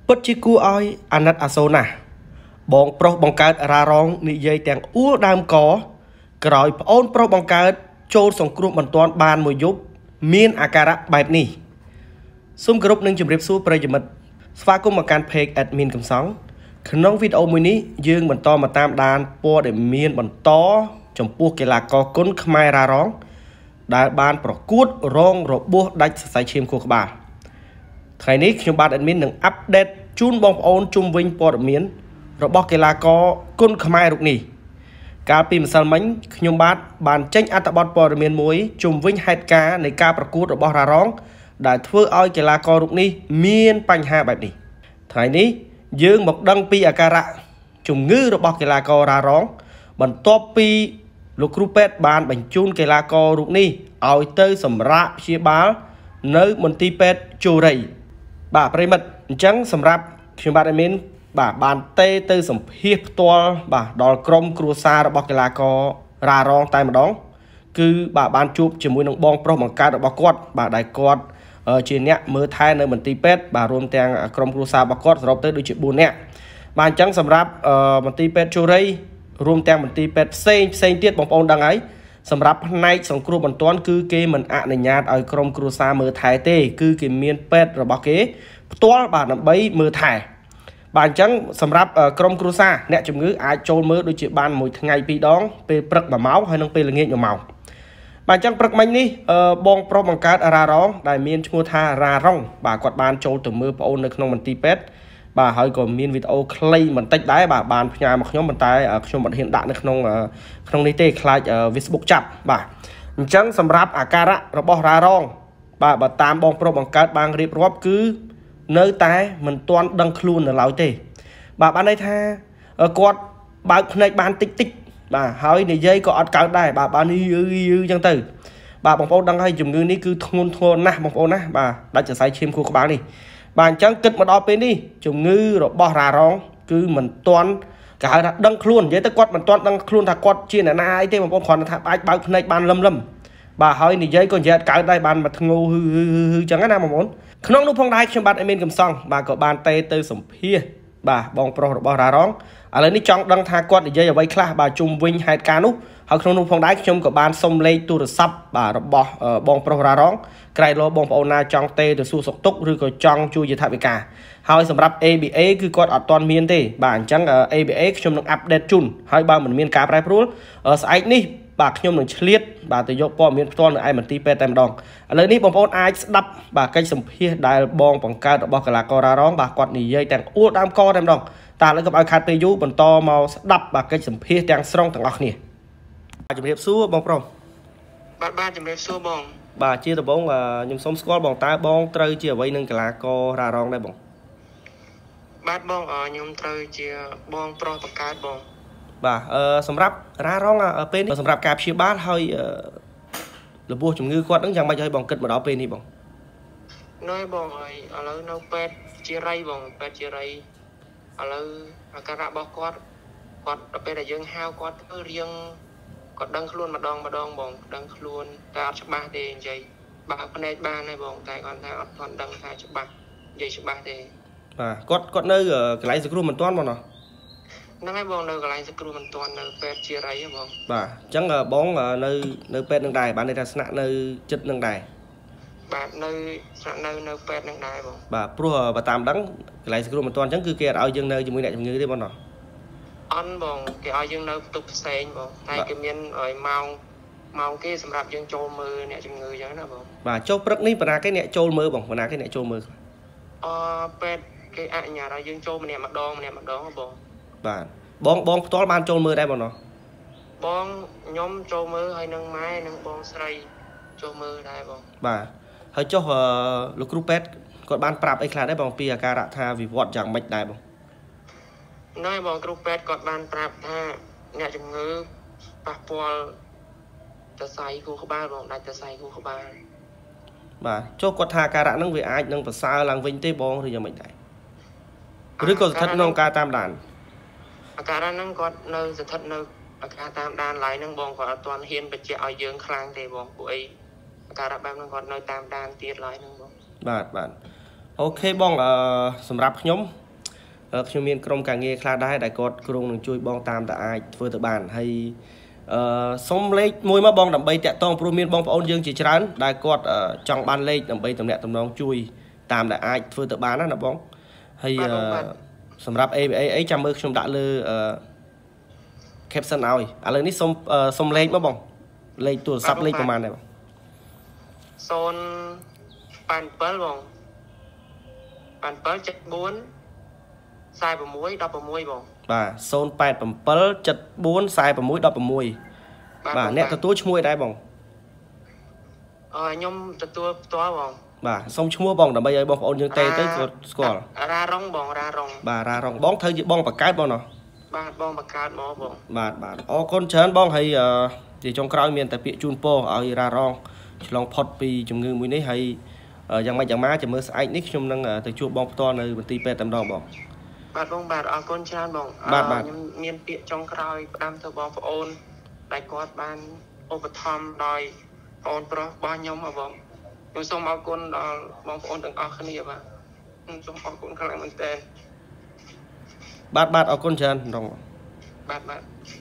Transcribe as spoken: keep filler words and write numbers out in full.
bất chi cua oi anh nát asona bong pro bongកើតរ៉ារងនិយាយទាំងអួលដើមកក្រោយប្អូនប្រុសបង្កើតចូលសង្គ្រោះបន្ទាន់បានមួយយប់មានអាការៈបែបនេះសូមគោរពនឹងជម្រាបសួរប្រិយមិត្តស្វាគមន៍មកកាន់ page admin កំសង់ក្នុងវីដេអូមួយនេះយើងបន្តមកតាមដានព័ត៌មានបន្តចំពោះកីឡាករគុនខ្មែររ៉ារងដែលបានប្រកួតរងរបួសដាច់សរសៃឈាមខួរក្បាលថ្ងៃនេះខ្ញុំបាទ admin នឹងអាប់ដេតជូនបងប្អូនជុំវិញព័ត៌មានរបស់កីឡាករគុនខ្មែររូបនេះកាលពីម្សិលមិញខ្ញុំបាទបានចេញអត្ថបទព័ត៌មានមួយជុំវិញហេតុការណ៍នៃការប្រកួតរបស់រ៉ារងដែលធ្វើឲ្យកីឡាកររូបនេះមានបញ្ហាបែបនេះថ្ងៃនេះយើងមកដឹងពីអាការៈជំងឺរបស់កីឡាកររ៉ារងបន្ទាប់ពីលោកគ្រូពេទ្យបានបញ្ជូនកីឡាកររូបនេះឲ្យទៅសម្រាកព្យាបាលនៅមន្ទីរពេទ្យជូរីបាទប្រិមិត្តអញ្ចឹងសម្រាប់ខ្ញុំបាទមានបាទបានទេទៅសម្ភាសផ្ទាល់បាទដល់ក្រុមគ្រួសាររបស់កីឡាកររ៉ារងតែម្ដងគឺបាទបានជួបជាមួយនឹងបងប្រុសបង្កើតរបស់គាត់បាទដែលគាត់ជាអ្នកមើលថែនៅមន្ទីរពេទ្យបាទរួមទាំងក្រុមគ្រួសាររបស់គាត់សរុបទៅដូចជាបួននាក់បាទអញ្ចឹងសម្រាប់មន្ទីរពេទ្យជូរីរួមទាំងមន្ទីរពេទ្យផ្សេងផ្សេងទៀតបងប្អូនដឹងហើយសម្រាប់ផ្នែកសង្គ្រោះបន្ទាន់គឺគេមិនអនុញ្ញាតឲ្យក្រុមគ្រួសារមើលថែទេគឺគេមានពេទ្យរបស់គេផ្ទាល់បាទដើម្បីមើលថែបាទអញ្ចឹងសម្រាប់ក្រុមគ្រួសារអ្នកជំងឺអាចចូលមើលដូចជាបានមួយថ្ងៃពីរដងពេលព្រឹកមួយម៉ោងហើយនិងពេលល្ងាចមួយម៉ោងបាទអញ្ចឹងព្រឹកមិញនេះបងប្រុសបង្កើតរ៉ារងដែលមានឈ្មោះថារ៉ារងបាទគាត់បានចូលទៅមើលប្អូននៅក្នុងមន្ទីរពេទ្យបាទហើយក៏មានវីដេអូខ្លីបន្តិចដែរបាទបានផ្ញើមកខ្ញុំប៉ុន្តែខ្ញុំមិនហ៊ានដាក់នៅក្នុងក្នុងនេះទេខ្លាច Facebook ចាប់បាទអញ្ចឹងសម្រាប់អាការៈរបស់រ៉ារងបាទបើតាមបងប្រុសបង្កើតបានរៀបរាប់គឺនៅតែមិនទាន់ដឹងខ្លួននៅឡើយទេបាទបានន័យថាគាត់បើកភ្នែកបានតិចតិចបាទហើយនិយាយក៏អត់កើតដែរបាទបានយឺយឺអញ្ចឹងទៅបាទបងប្អូនដឹងហើយជំងឺនេះគឺធ្ងន់ធ្ងរណាស់បងប្អូនណាបាទដាច់សរសៃឈាមខួរក្បាលនេះបាទអញ្ចឹងគិតមកដល់ពេលនេះជំងឺរបស់រ៉ារងគឺមិនទាន់គេហៅថាដឹងខ្លួននិយាយទៅគាត់មិនទាន់ដឹងខ្លួនថាគាត់ជាអ្នកណាអីទេបងប្អូនគ្រាន់តែថាអាចបើកភ្នែកបានលឹមលឹមបាទហើយនិយាយក៏និយាយអត់កើតដែរបានមកធ្ងោហឺហឺហឺអញ្ចឹងណាបងប្អូនក្នុងនោះផងដែរខ្ញុំបាទអេមីនកំសង់បាទក៏បានទេទៅសម្ភាសបាទបងប្រុសរបស់រ៉ារងឥឡូវនេះចង់ដឹងថាគាត់និយាយអ្វីខ្លះបាទជុំវិញហេតុការណ៍នោះហើយក្នុងនោះផងដែរខ្ញុំក៏បានសុំលេខទូរស័ព្ទបាទរបស់បងប្រុសរ៉ារងក្រែងលោបងប្អូនណាចង់ទេទៅសួរសុខទុក្ខឬក៏ចង់ជួយជាថវិកាហើយសម្រាប់ A B A គឺគាត់អត់ទាន់មានទេបាទអញ្ចឹង A B A ខ្ញុំនឹងអាប់ដេតជូនហើយបើមិនមានការប្រែប្រួលស្អែកនេះបាទខ្ញុំនឹងឆ្លៀតបាទទៅយកព័ត៌មានផ្ទាល់នៅឯមន្ទីរពេទ្យតែម្ដងឥឡូវនេះបងប្អូនអាចស្ដាប់បាទកិច្ចសម្ភាសដែលបងបង្កើតរបស់កីឡាកររ៉ារងបាទគាត់និយាយទាំងអួលដើមកតែម្ដងតែឥឡូវកុំឲ្យខាត់ពេលយូរបន្តមកស្ដាប់បាទកិច្ចសម្ភាសទាំងស្រុងទាំងអស់គ្នាបាទជំរាបសួរបងប្រុសបាទបាទជំរាបសួរបងបាទជាដំបូងខ្ញុំសូមស្គាល់បងតើបងត្រូវជាអ្វីនឹងកីឡាកររ៉ារងដែរបងបាទបងខ្ញុំត្រូវជាបងប្រុសបង្កើតបងបាទអឺសម្រាប់រ៉ារងពេលនេះសម្រាប់ការព្យាបាលហើយរបួសជំងឺគាត់នឹងយ៉ាងម៉េចឲ្យបងគិតមកដល់ពេលនេះបងនៅបងហើយឥឡូវនៅពេទ្យជារីបងពេទ្យជារីឥឡូវអាការៈរបស់គាត់គាត់ដល់ពេលដែលយើងហៅគាត់ទៅរៀងគាត់ដឹងខ្លួនម្ដងម្ដងបងដឹងខ្លួនតែអត់ច្បាស់ទេនិយាយបើកភ្នែកបានហើយបងតែគាត់ថាអត់ទាន់ដឹងថាច្បាស់និយាយច្បាស់ទេបាទគាត់គាត់នៅកន្លែងសង្គ្រោះមិនទាន់បងណោះហ្នឹងហើយបងនៅកន្លែងសង្គ្រោះមិនទាន់នៅពេទ្យជារីហ៎បងបាទអញ្ចឹងបងនៅនៅពេទ្យនឹងដែរបានន័យថាស្នាក់នៅចិត្តនឹងដែរបាទនៅស្នាក់នៅនៅពេទ្យនឹងដែរបងបាទព្រោះបើតាមដឹងកន្លែងសង្គ្រោះមិនទាន់អញ្ចឹងគឺគេអត់ឲ្យយើងនៅជាមួយអ្នកជំងឺទេបងណោះអន់បងគេឲ្យយើងនៅផ្ទុកផ្សេងបងតែគេមានឲ្យម៉ោងម៉ោងគេសម្រាប់យើងចូលមើលអ្នកជំងឺអញ្ចឹងណាបងបាទចូលព្រឹកនេះបណ្ណាគេអ្នកចូលមើលបងបណ្ណាគេអ្នកចូលមើលអឺពេទ្យគេអនុញ្ញាតឲ្យយើងចូលម្នាក់ម្ដងម្នាក់ម្ដងបងបាទបងបងផ្ទាល់បានចូលមើលដែរបងណោះបងខ្ញុំចូលមើលហើយនឹងម៉ែនឹងបងស្រីចូលមើលដែរបងបាទហើយចុះលោកគ្រូពេទ្យគាត់បានប្រាប់អីខ្លះដែរបងពីអាការៈថាវិវត្តយ៉ាងម៉េចដែរបងណែបងគ្រូពេទ្យគាត់បានប្រាប់ថាអ្នកជំងឺប៉ះពាល់សរសៃខួរក្បាលបងដាច់សរសៃខួរក្បាលបាទចុះគាត់ថាអាការៈហ្នឹងវាអាចនឹងប្រសើរឡើងវិញទេបងឬយ៉ាងម៉េចដែរឬក៏ស្ថិតក្នុងការតាមដានអាការៈហ្នឹងគាត់នៅស្ថិតនៅការតាមដានឡើយហ្នឹងបងគាត់អត់ទាន់ហ៊ានបញ្ជាក់ឲ្យយើងខ្លាំងទេបងពួកអីអាការៈបែបហ្នឹងគាត់នៅតាមដានទៀតឡើយហ្នឹងបងបាទបាទអូខេបងអឺសម្រាប់ខ្ញុំខ្ញុំមានក្រុមការងារខ្លះដែរដែលគាត់គ្រងនឹងជួយបងតាមតែអាចធ្វើទៅបានហើយអឺសុំលេខមួយមកបងដើម្បីតាក់ទងព្រោះមានបងប្អូនយើងជាច្រើនដែលគាត់ចង់បានលេខដើម្បីតំណាក់តំណងជួយតាមដែលអាចធ្វើទៅបានណាបងហើយសម្រាប់ a អីអីចាំមើលខ្ញុំដាក់លើអឺ caption ឲ្យឥឡូវនេះសុំសុំលេខមកបងលេខទូរស័ព្ទលេខប្រហែលដែរបងសូនប៉ាន7បងប៉ាន7 74 46 16បងបាទសូនប៉ែត7 74 46 16បាទអ្នកទទួលឈ្មោះអីដែរបងអឺខ្ញុំទទួលផ្ទាល់បងបាទសុំឈ្មោះបងដើម្បីឲ្យបងប្អូនយើងទេទៅគាត់ស្គាល់រ៉ារងបងរ៉ារងបាទរ៉ារងបងត្រូវជាបងបកកើតបងណោះបាទបងបកកើតមកបងបាទបាទអរគុណច្រើនបងហើយជាចុងក្រោយមានតែពាក្យជូនពរឲ្យរ៉ារងឆ្លងផុតពីជំងឺមួយនេះហើយយ៉ាងម៉េចយ៉ាងម៉ាចាំមើលស្អែកនេះខ្ញុំនឹងទៅជួបបងផ្ទាល់នៅមន្ទីរពេទ្យតែម្ដងបងបាទបងបាទអរគុណច្រើនបងខ្ញុំមានពាក្យចុងក្រោយផ្ដាំទៅបងប្អូនដែលគាត់បានឧបត្ថម្ភដោយបងប្រុសរបស់ខ្ញុំហ៎បងខ្ញុំសូមអរគុណដល់បងប្អូនទាំងអស់គ្នាបាទខ្ញុំសូមអរគុណខ្លាំងមែនទែនបាទបាទអរគុណច្រើនម្ដងបាទបាទ